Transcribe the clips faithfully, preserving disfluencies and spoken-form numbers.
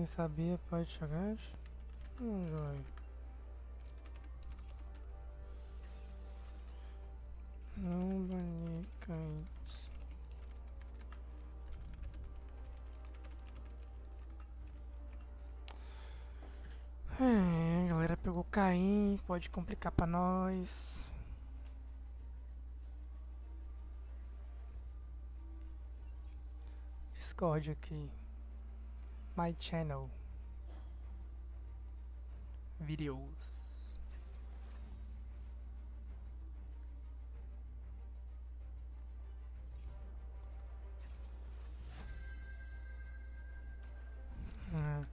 Nem sabia, pode chegar? Hum, joia. Não banir cães. É, a galera pegou Caim, pode complicar pra nós. Discord aqui. My channel. Videos. É.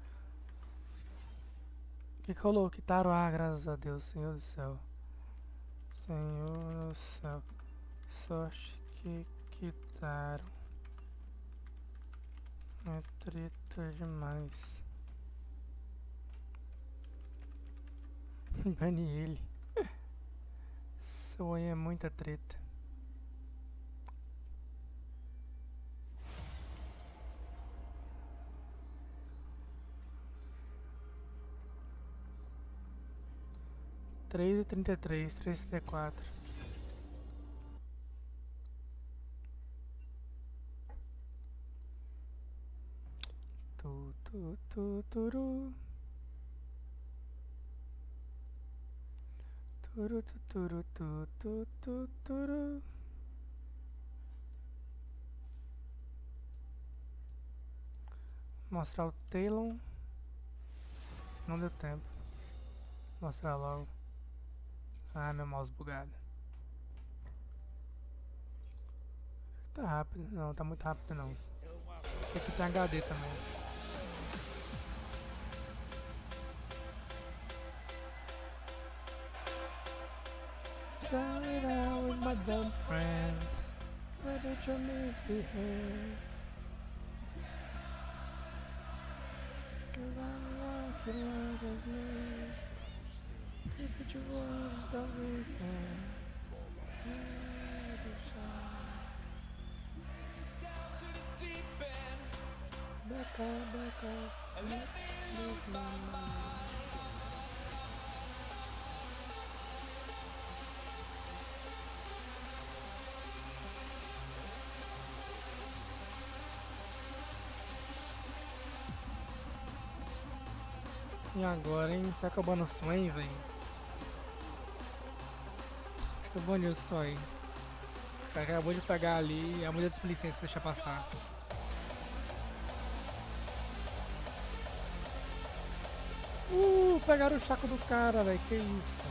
O que que rolou? Quitaram? Ah, graças a Deus, Senhor do céu. Senhor do céu. Sorte que quitaram. É treta demais. Bane ele. Isso aí é muita treta. três e trinta e três, três e trinta e quatro. Tu, tu, tu, turu. Turu, tu, turu, tu, tu, tu, turu. Mostrar o Talon. Não deu tempo. Mostrar logo. Ah, meu mouse bugado. Tá rápido. Não, tá muito rápido não. Aqui tem H D também. Started out with my dumb friends. Why did you misbehave? Cause I'm like you like as me. Keep it your voice the weekend. Down to the deep end. Back up, back up. And let me lose my mind. E agora, hein? Tá acabando o Swain, velho. Acabou nisso só aí. O cara acabou de pegar ali a muita displicência, deixa passar. Uh, pegaram o chaco do cara, velho. Que isso?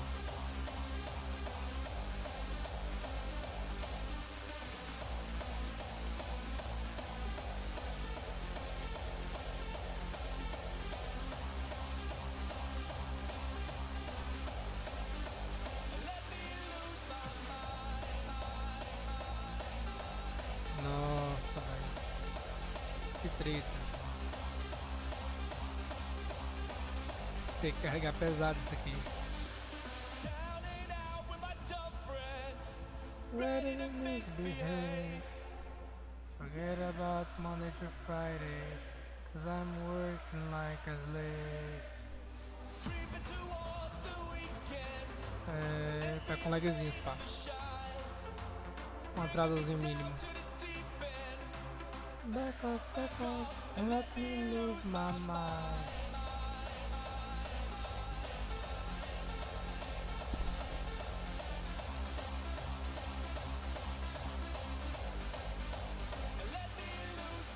Nossa, velho. Que treta. Tem que carregar pesado isso aqui. Down and out with my dumb friends. Ready to misbehave. Forget about Monday to Friday. Cause I'm working like a slave. Creeping towards the weekend. É, tá com lagzinho, pá. Shine. Um atrasozinho mínimo. To the deep end. Back off, back off, and let me lose my mind. And let me lose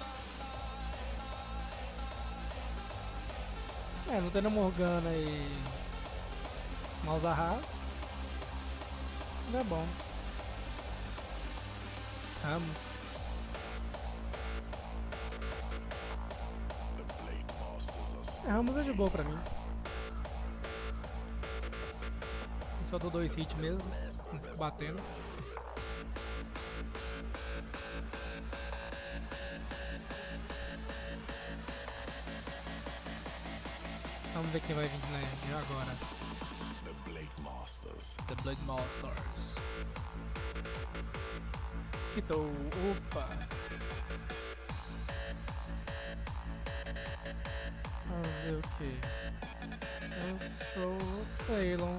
my mind. É, não tendo Morgana e Malzahar, não é bom. Ramos. É, Ramos é de boa pra mim. Eu só dou dois hits mesmo, não fico batendo. Vamos ver quem vai vir né, agora. The Blade Masters. The Blood Masters. Quitou. Opa! fazer o quê? Eu sou o Talon.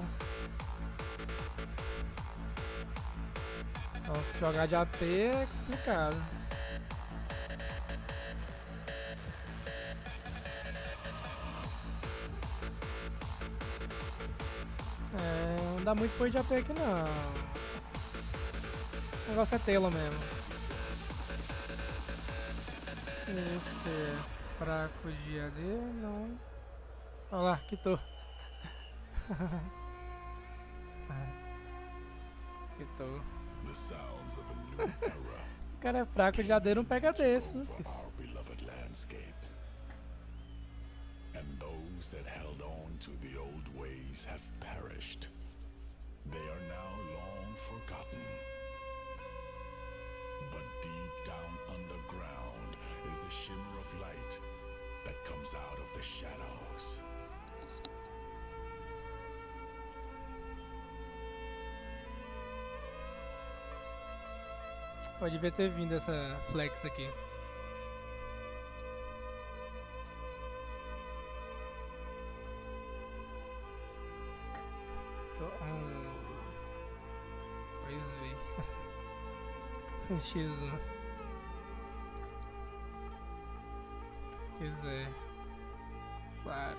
Então se jogar de A P é complicado. É, não dá muito apoio de A P aqui não. O negócio é Talon mesmo. Esse é fraco de A D, não. Olha lá, quitou. Quitou. The sounds of a new era O cara é fraco de A D, não pega desse. over our beloved landscape. And those that held on to the old ways have perished. They are now long forgotten. But deep down underground is a shimmer of light that comes out of the shadows. Pode devia ter vindo essa flex aqui. Tô, hum, pois é. X um. Quiser. Claro.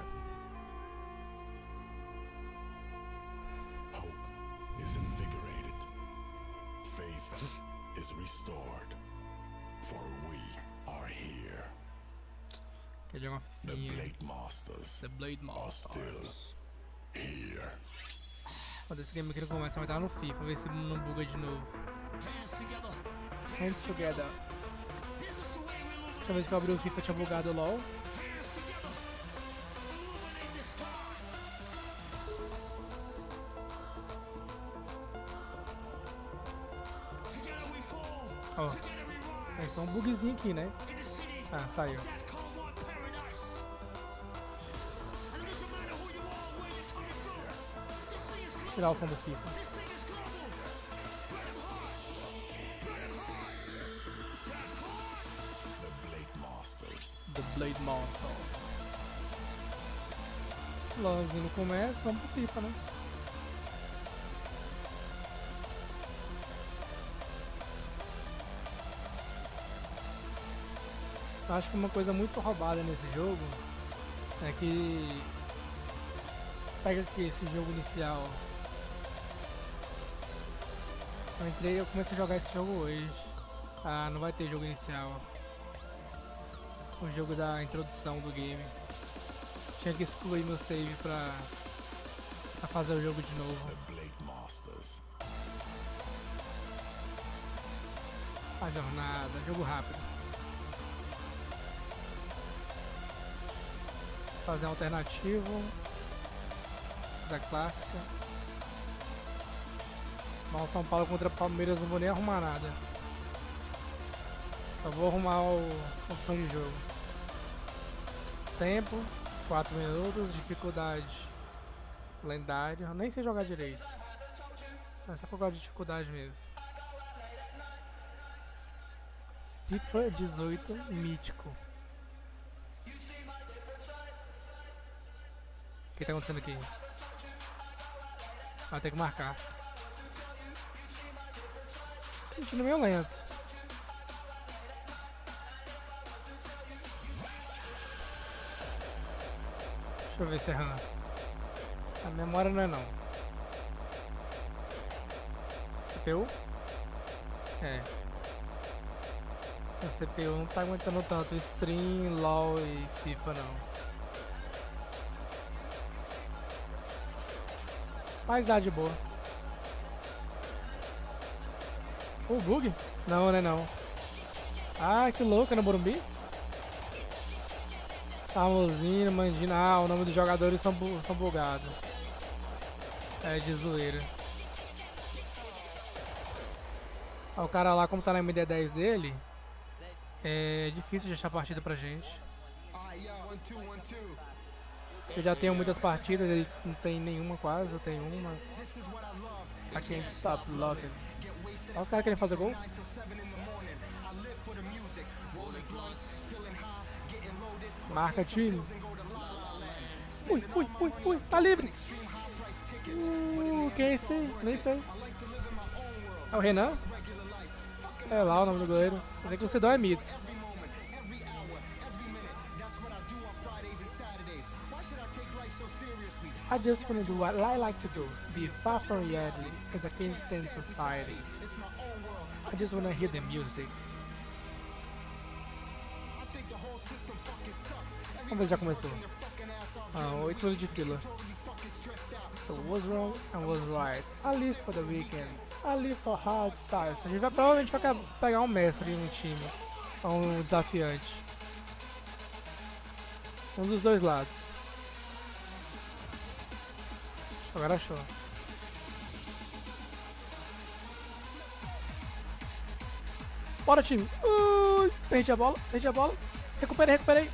Hope is invigorated. Faith is restored. For we are here. Quer jogar uma The fifinha. Blade Masters The Blade are still Masters. here. Quando esse game aqui não começa, vai estar no FIFA. Ver se não buga de novo. Hands together. Deixa eu ver se eu abri o FIFA, tinha bugado o LOL. Ó, é só um bugzinho aqui, né? Ah, saiu. Tirar o som do FIFA. The Blade Masters. The Blade Monster. LOLzinho não começa, vamos pro FIFA, né? Eu acho que uma coisa muito roubada nesse jogo é que pega aqui esse jogo inicial. Eu entrei, eu comecei a jogar esse jogo hoje. Ah, não vai ter jogo inicial. O jogo da introdução do game. Tinha que excluir meu save pra, pra fazer o jogo de novo. The Blade Masters. A jornada, jogo rápido. Fazer um alternativo da clássica. Mas o São Paulo contra Palmeiras não vou nem arrumar nada. Só vou arrumar o a opção de jogo. Tempo, quatro minutos, dificuldade lendário. Eu nem sei jogar direito. É só por causa de dificuldade mesmo. FIFA dezoito mítico. O que tá acontecendo aqui? Vai ter que marcar. Sentindo meio lento. Deixa eu ver se é RAM. A memória não é não. C P U? É. A C P U não tá aguentando tanto stream, LOL e FIFA não. Mas dá de boa. O bug? Não, né não. Ah, que louco, é no Morumbi? Famosinho, Mandina. Ah, o nome dos jogadores são, bu são bugados. É de zoeira. Ah, o cara lá, como tá na M D dez dele, é difícil de achar partida pra gente. Eu já tenho muitas partidas, ele não tem nenhuma quase, eu tenho uma. I can't stop looking. Olha os caras querem fazer gol. Marca time. Ui, ui, ui, ui, tá livre. Uh, quem é esse aí? Nem sei. É o Renan? É lá o nome do goleiro. Mas é que você dá é mito. I just wanna do what I like to do. Be far from reality, cause I can't stand society. I just wanna hear the music. Vamos ver se já começou. Ah, oito minutos de fila. So what's wrong and what's right? I live for the weekend. I live for hard styles. A gente vai provavelmente vai pegar um mestre no time. Um desafiante. Um dos dois lados. Agora achou. Bora, time. Ui, perdi a bola, perdi a bola. Recuperei, recuperei.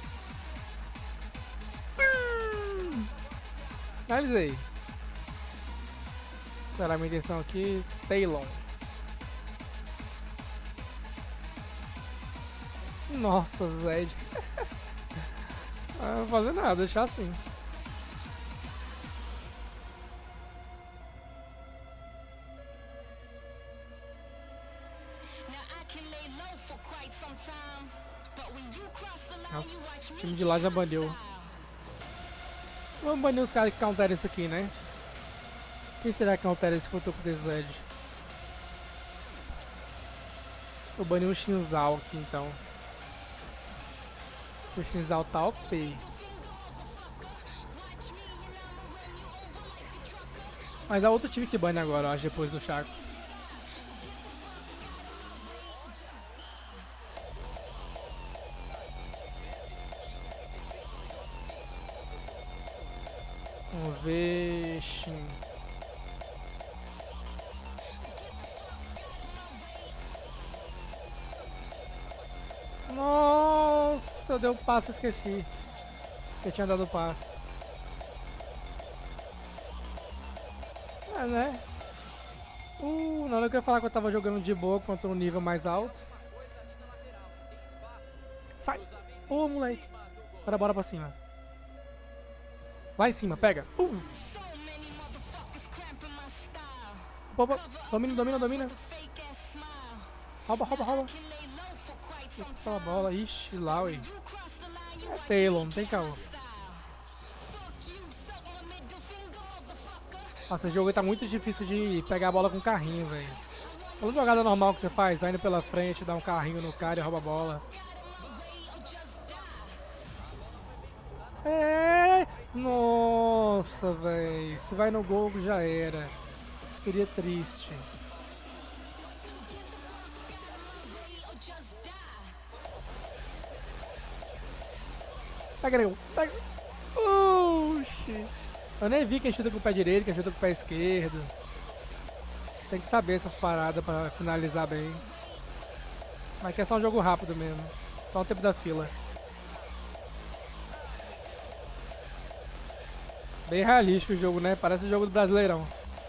Hum. Finalizei. Será a minha intenção aqui? Taylor. Nossa, Zed. Não vou fazer nada, deixar assim. Nossa, o time de lá já baniu. Vamos banir os caras que counteram isso aqui, né? Quem será que countera esse contra o Zed? Vou banir o Shinzal aqui então. O Shinzal tá ok. Mas há outro time que bane agora, eu acho, depois do Chaco. Vamos ver... Shin. Nossa, eu dei um passo e esqueci. Eu tinha dado o passo. É, né? Uh, na hora que eu ia falar que eu tava jogando de boa contra um nível mais alto. Sai! Ô, oh, moleque. Bora, bora pra cima. Lá em cima, pega. Uh. Opa, opa. Domina, domina, domina. Rouba, rouba, rouba. Eita, a bola. Ixi, lá, ué. É Taylor, não tem caô. Nossa, esse jogo aí tá muito difícil de pegar a bola com carrinho, velho. Toda jogada normal que você faz, vai indo pela frente, dá um carrinho no cara e rouba a bola. É, nossa, velho. Se vai no gol já era. Seria triste. Pega, nego. Pega. Oxi. Eu nem vi quem chuta com o pé direito, quem chuta com o pé esquerdo. Tem que saber essas paradas pra finalizar bem. Mas aqui é só um jogo rápido mesmo. Só o tempo da fila. Bem realístico o jogo, né? Parece o jogo do Brasileirão.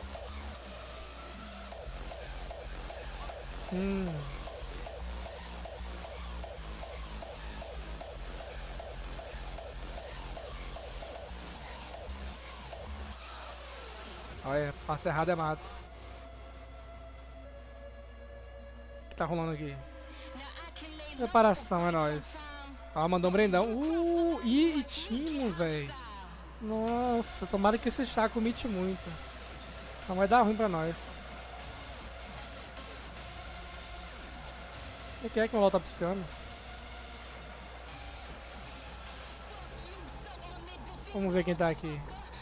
Hum. Olha, passo errado é mato. O que tá rolando aqui? Preparação, é nóis. Ó, mandou um brendão. Uh, e, e timo, velho. Nossa, tomara que esse Chaco mite muito. Não vai dar ruim pra nós. O que é que o LOL tá piscando? Vamos ver quem tá aqui.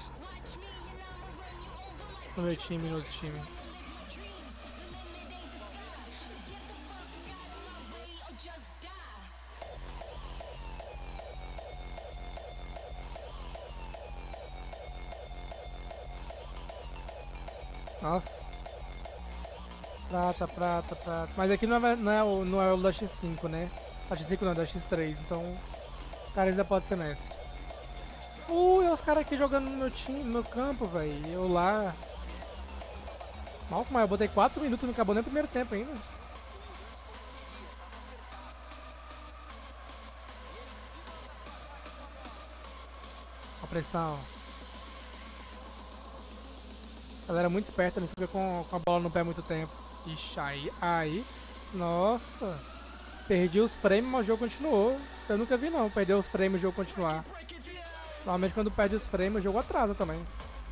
No meu time, no outro time. Nossa. Prata, prata, prata. Mas aqui não é, não é, o, não é o da X cinco, né? A X cinco não, é da X três. Então, o cara ainda pode ser mestre. Ui, uh, os caras aqui jogando no meu time, no meu campo, velho. Eu lá. Mal, mas eu botei quatro minutos, não acabou nem o primeiro tempo ainda. pressão. A galera é muito esperta, não fica com, com a bola no pé muito tempo. Ixi, aí, aí. Nossa. Perdi os frames, mas o jogo continuou. Isso eu nunca vi não, perder os frames e o jogo continuar. Normalmente quando perde os frames, o jogo atrasa também.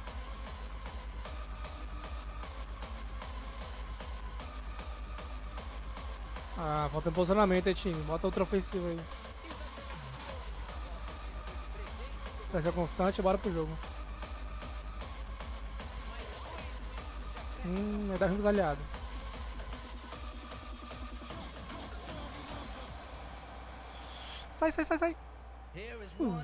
Ah, falta um posicionamento aí, time. Bota outra ofensiva aí. Pressão constante, bora pro jogo. Hum, vai dar ruim dos aliados. Sai, sai, sai, sai. Uh,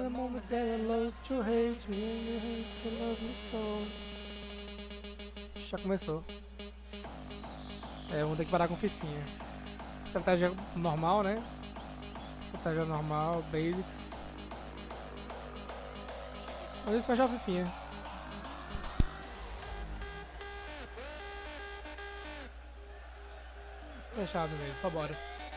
Já começou. É, vamos ter que parar com fifinha. Estratégia normal, né? Estratégia normal, basics. Mas isso fechar a fifinha. Fechado mesmo, só bora.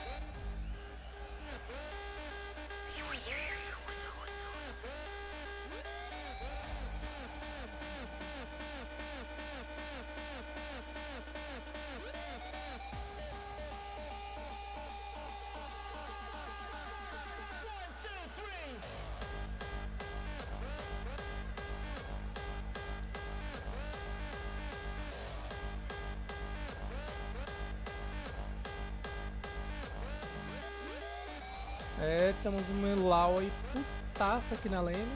É, temos um Lau aí putaça aqui na lane.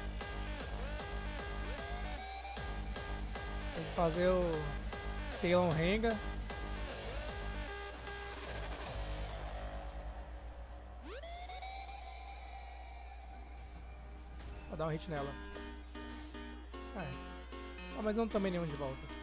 Tem que fazer o Tailon Renga. Vou dar um hit nela. É. Ah, mas não tomei nenhum de volta.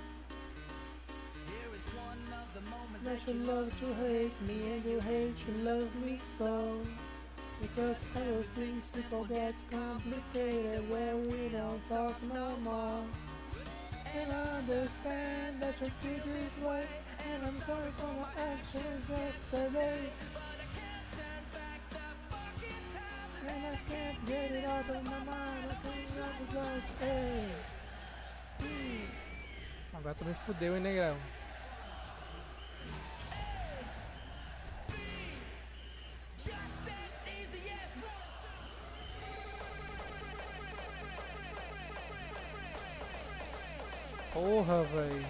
That you love to hate me and you hate to love me so. Because everything simple gets complicated when we don't talk no more. And I understand that you feel this way, and I'm sorry for my actions yesterday. And I can't get it out of my mind. I think I was like, hey. Hum. Agora tu me fudeu, hein, negrão? Porra, velho.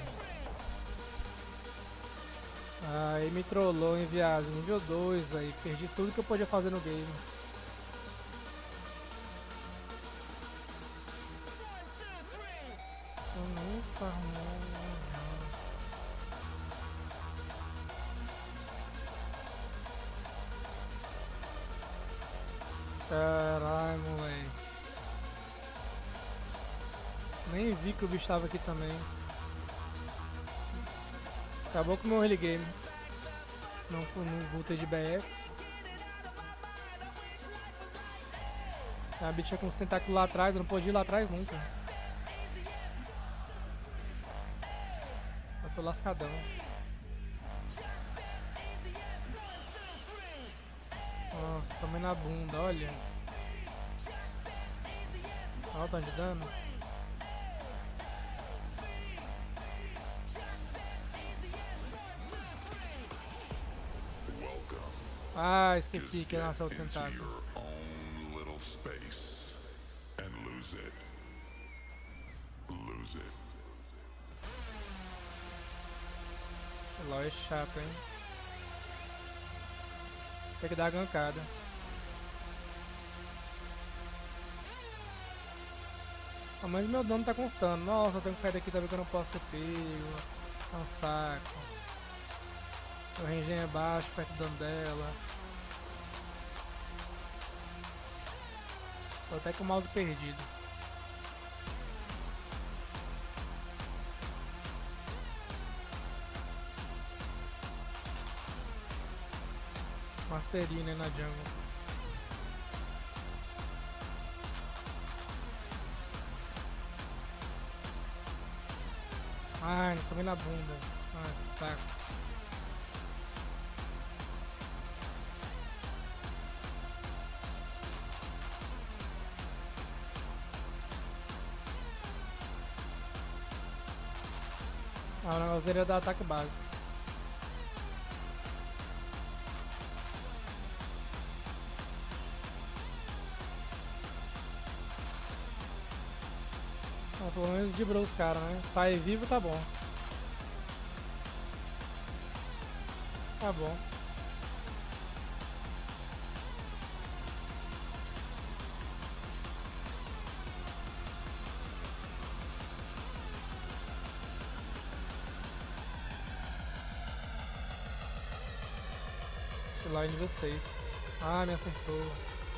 Aí me trollou, hein, viado. Nível dois, velho. Perdi tudo que eu podia fazer no game. Ufa, caralho, moleque. Nem vi que o bicho tava aqui também. Acabou com o meu early game. Não, não voltei de B F. A bicha com os tentáculos lá atrás, eu não podia ir lá atrás nunca. Eu tô lascadão. Ó, oh, tomei na bunda, olha. Olha o tanto de dano. Ah, esqueci que era o tentáculo. O LoL é chato, hein? Tem que dar a gankada. Ah, mas meu dano tá constando. Nossa, eu tenho que sair daqui também que eu não posso ser pego. É um saco. Meu range é baixo, perto do dano dela. Tô até com o mouse perdido. Masterine na jungle. Ai, tomei na bunda. Ai, que saco. Ah, o negócio dele é dar ataque básico. Ah, pelo menos dibrou os caras, né? Sai vivo, tá bom. Tá bom. Sei lá, nível seis. Ah, me acertou.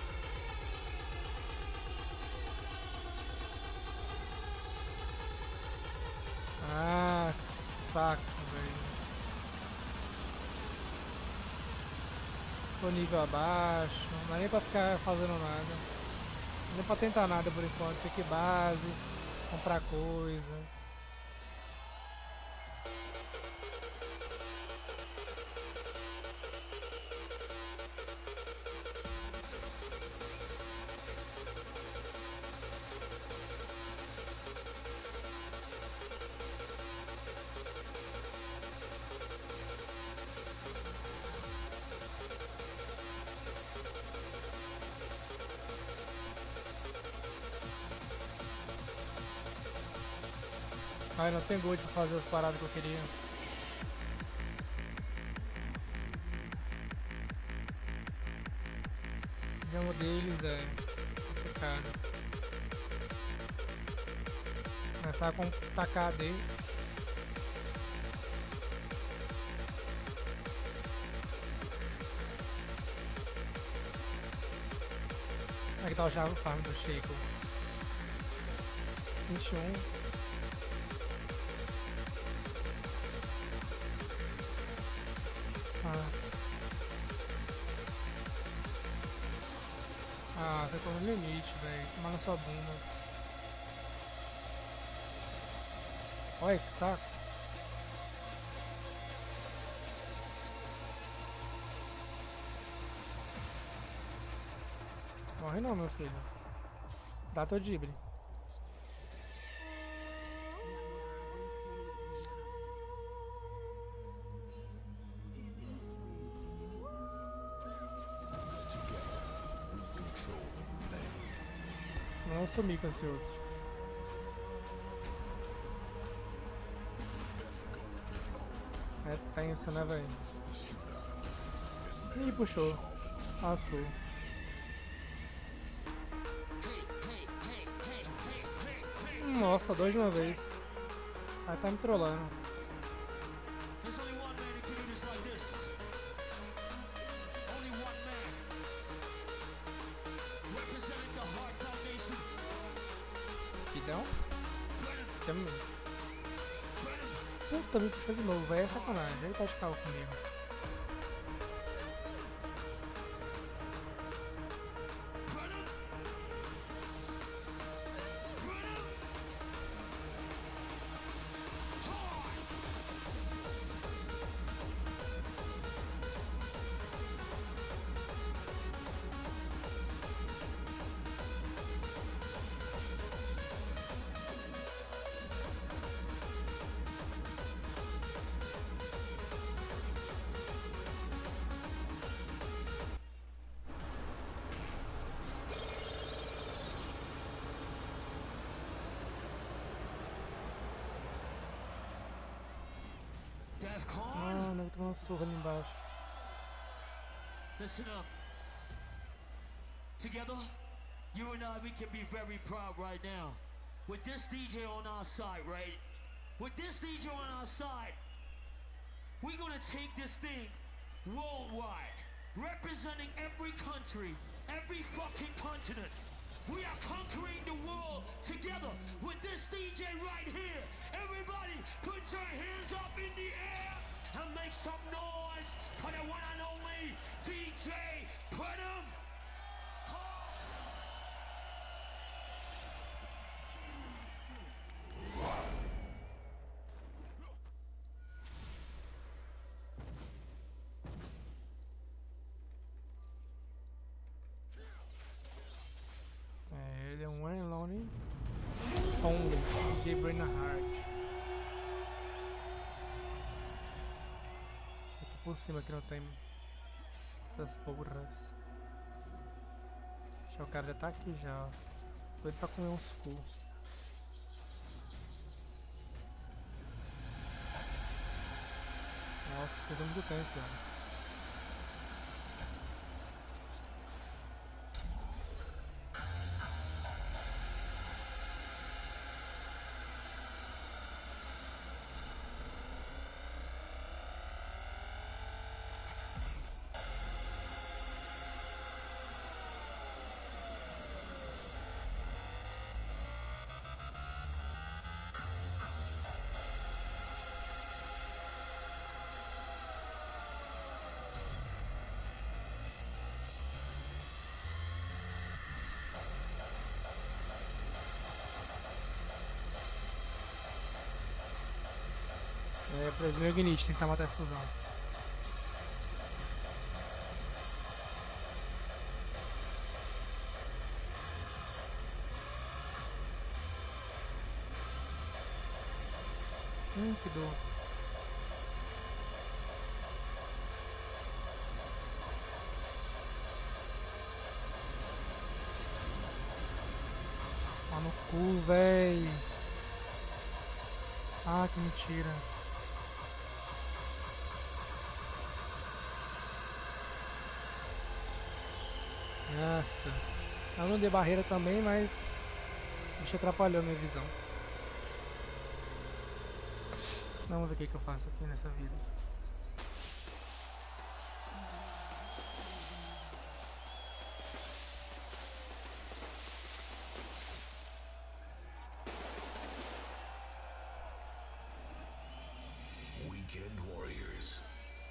Ah, que saco, velho. Tô nível abaixo. Não dá nem pra ficar fazendo nada. Não dá pra tentar nada por enquanto. Tem que ir base, comprar coisa. Ai, não tem gold pra fazer as paradas que eu queria. O jogo deles é complicado. Começar a conquistar a K D. Como é que tá o Java Farm do Chico? vinte e um. Ah. Ah, você tá no limite, velho. Tomar na sua bunda. Olha que saco. Morre não, meu filho. Dá teu dibre. Não sumi com esse outro. É tenso, né, velho? Ih, puxou. Lascou. Nossa, dois de uma vez. Aí tá me trollando. Então? Puta, me puxou de novo, velho. É sacanagem. Ele tá de carro comigo. Ah, não, tem uma surra ali embaixo. Listen up. Together, you and I, we can be very proud right now. With this D J on our side, right? With this D J on our side, we're gonna take this thing worldwide, representing every country, every fucking continent. We are conquering the world together with this D J right here. Everybody, put your hands up in the air and make some noise for the one and only D J Prenum. É, ele é um one and only only D J Brennan Hart. por cima que não tem essas porras. Já o cara já tá aqui já, ó. Doido pra comer uns cu. Nossa, fez muito tempo, cara. É, por exemplo, o Ignite, tentar matar essa fusão. Hum, que dor. Tá no cu, véi. Ah, que mentira. Nossa. Eu não dei barreira também, mas o bicho atrapalhou minha visão. Vamos ver o que, que eu faço aqui nessa vida. Weekend Warriors.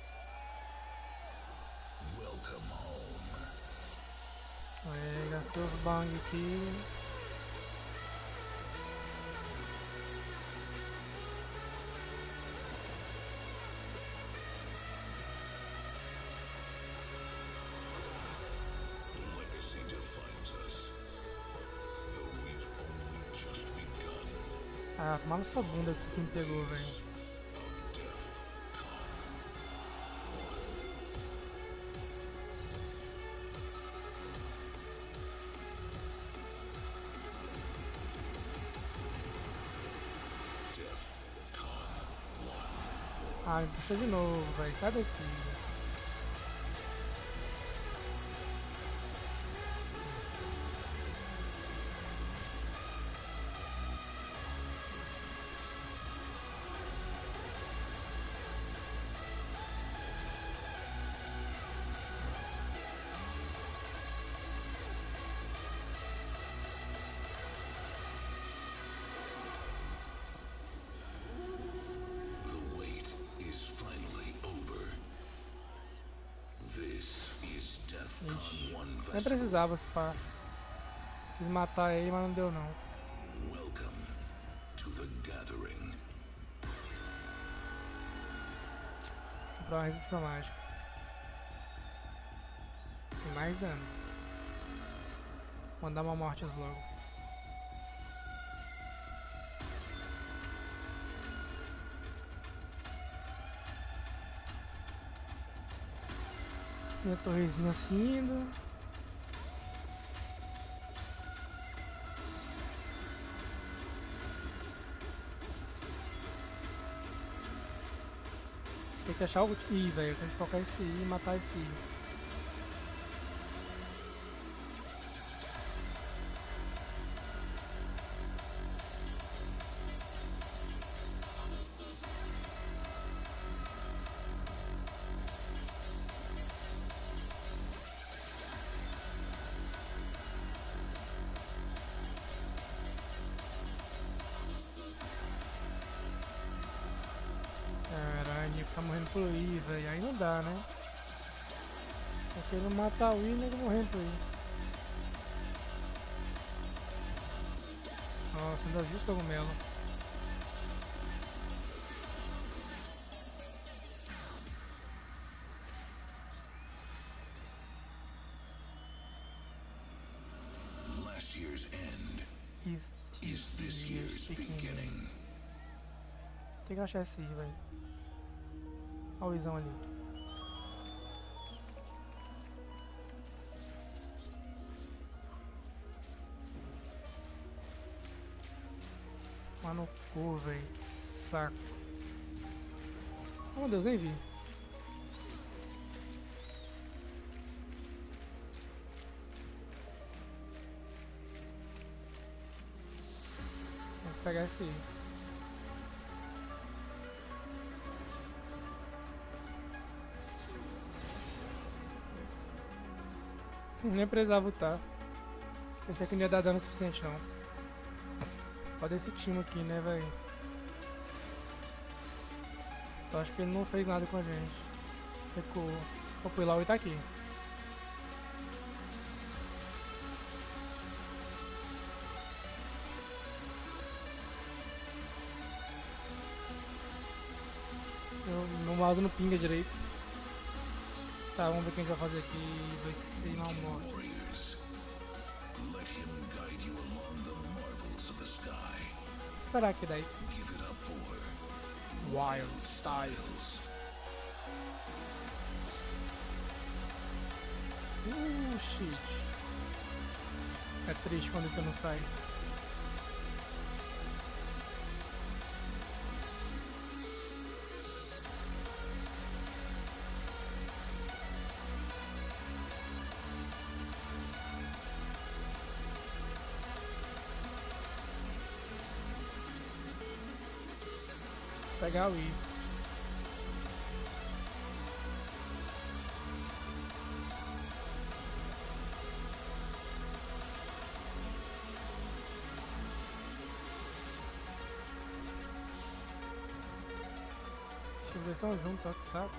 Welcome home. Aí, gastou os bang aqui. The legacy defines us, though we've only just begun. Ah, tomar na sua bunda que você me pegou, velho. Ah, me puxa de novo, velho. Sai daqui. The wait is finally over. This is DEFCON one Nem Festival. precisava, se pá. Quis matar ele, mas não deu não. Welcome to the gathering. Vou comprar uma resistência mágica. Tem mais dano. Mandar uma morte logo. Minha torrezinha assim indo. Tem que achar o I, velho. Tem que focar esse I e matar esse I. Caralho, ficar morrendo por I, velho. Aí não dá, né? Tá querendo matar o I e nego morrendo por I. Nossa, ainda viu os cogumelos. Last year's end Is is this year's beginning. Tem que achar esse I, velho. Olha o Izão ali. Tomar no cu, velho. Saco. Oh, meu Deus, nem vi. Vou pegar esse aí. Nem precisava lutar. Pensei que não ia dar dano suficiente não. Olha esse time aqui, né, velho? Só acho que ele não fez nada com a gente. Ficou. O Pilau tá aqui. Eu, no mouse não pinga direito. Tá, vamos ver o que a gente vai fazer aqui. Vai ser uma morte. Será que dá isso? Wild Styles. Uh, shit. É triste quando isso não sai. Pegar o I. Deixa eu ver só junto, ó, que saco.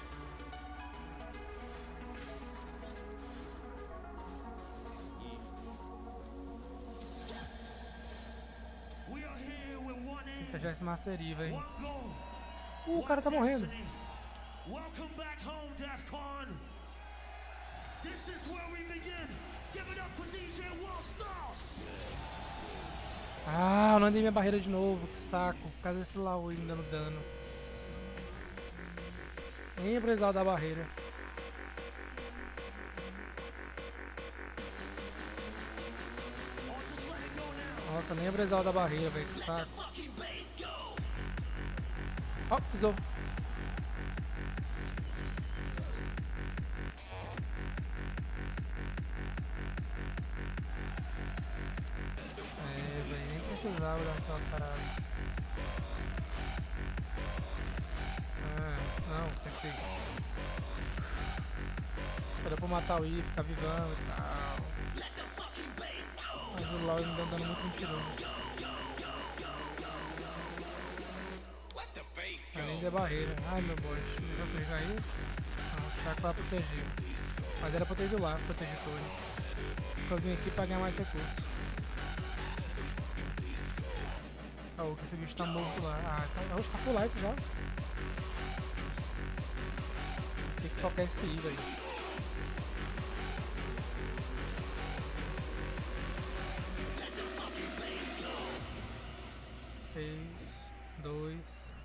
Tem que achar esse Mastery, velho. Uh, o cara tá morrendo. Welcome back home, Defcon. This is where we begin. Give it up for D J Wallstars. Ah, eu não andei minha barreira de novo, que saco. Por causa desse Laú me dando dano. Nem ia precisar da barreira. Nossa, nem ia precisar da barreira, velho, que saco. Ó, oh, pisou. É, velho, nem precisava daquela parada. Ah, não, tem que ser. Dá pra matar o I, ficar vivão e tal. Mas o LoL não tá dando muito mentiroso. Além da barreira. Ai meu bot, não vai pegar aí? Não, o Chaco vai proteger. Mas era proteger lá, proteger todo. Eu vim aqui pra ganhar mais recursos. Ah, o que esse bicho tá morto lá. Ah, tá, oxe, tá full life já. Tem que focar esse aí, velho. Três, dois.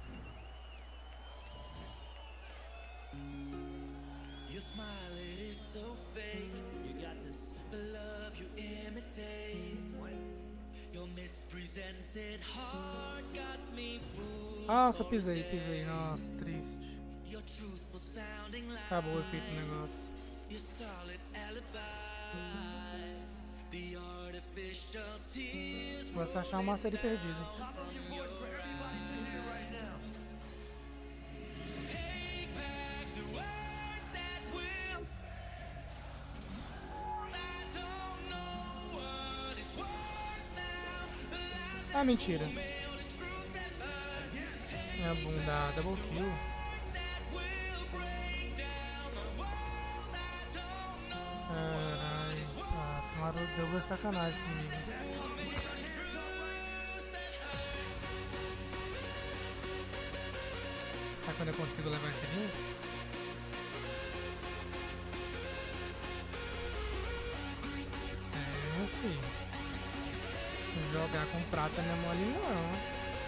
Your smile, it is so fake. You got this. The love you imitate. Your mispresented heart got me fooled. Nossa, pisei, pisei. Nossa, triste. Your truthful sounding lies. Acabou o efeito do negócio. Your solid alibis. The artificial tears. Vou achar uma série perdida. From your voice for everybody to hear right now. Take back the words that will. I don't know what is worse now. The lies Ah, mentira. that mail, the truth that hurts. Take Minha bunda, double kill. words that will break down the world. I don't know. Caralho. Ah, tomaram double sacanagem comigo. Será que eu ainda consigo levar esse ringue? É, meu filho. Jogar com prata não é mole não.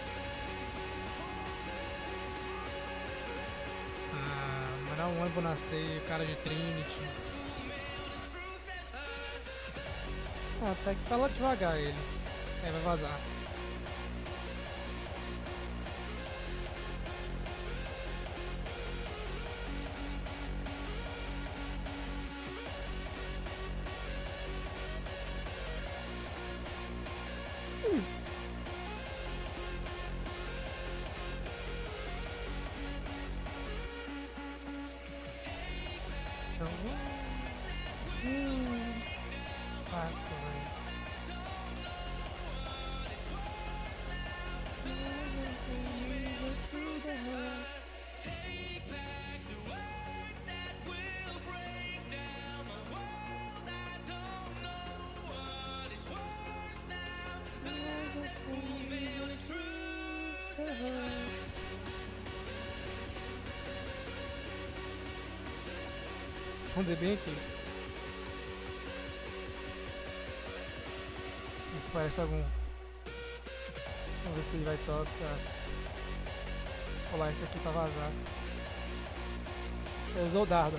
Ah, mandar um ônibus nascer, cara de Trinity. Ah, até que tá lá devagar ele. É, vai vazar. Hum. Saco, velho. Vamos ver bem aqui. Isso parece algum. Vamos ver se ele vai tocar. Rolar esse aqui pra vazar. Ele usou o dardo.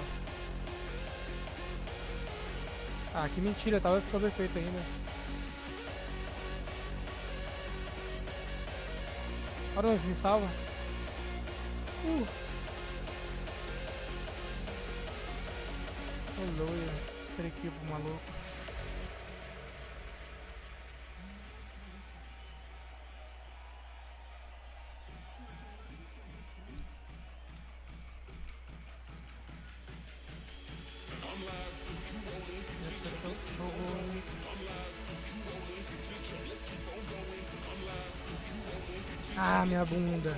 Ah, que mentira, tava ficando perfeito ainda. Olha onde me salva. Uh. Aleluia. Periquipo maluco. Ah, minha bunda.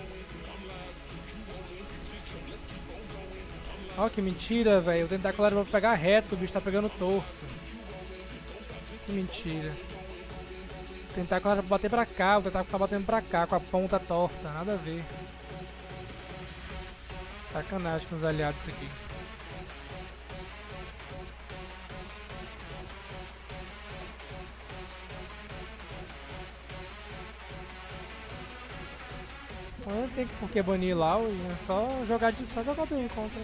Ó, que mentira, velho. O tentáculo era pra pegar reto, o bicho tá pegando torto. Que mentira. O tentáculo era pra bater pra cá, o tentáculo tá batendo pra cá, com a ponta torta. Nada a ver. Sacanagem com os aliados isso aqui. Não tem por que banir lá, é só jogar, de, só jogar bem contra.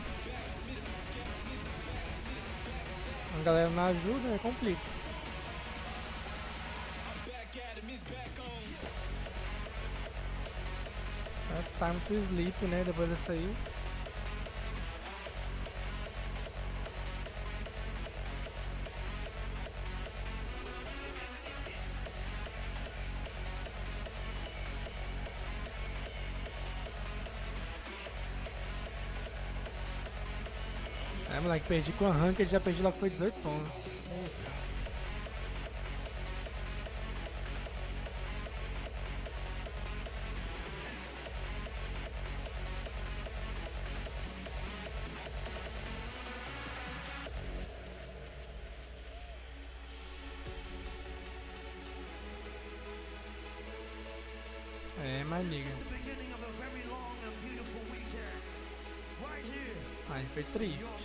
A galera não ajuda, é complica. É time to sleep, né, depois dessa aí. É, moleque, perdi com a ranked, já perdi lá que foi dezoito pontos. É, mas liga. Aí foi triste.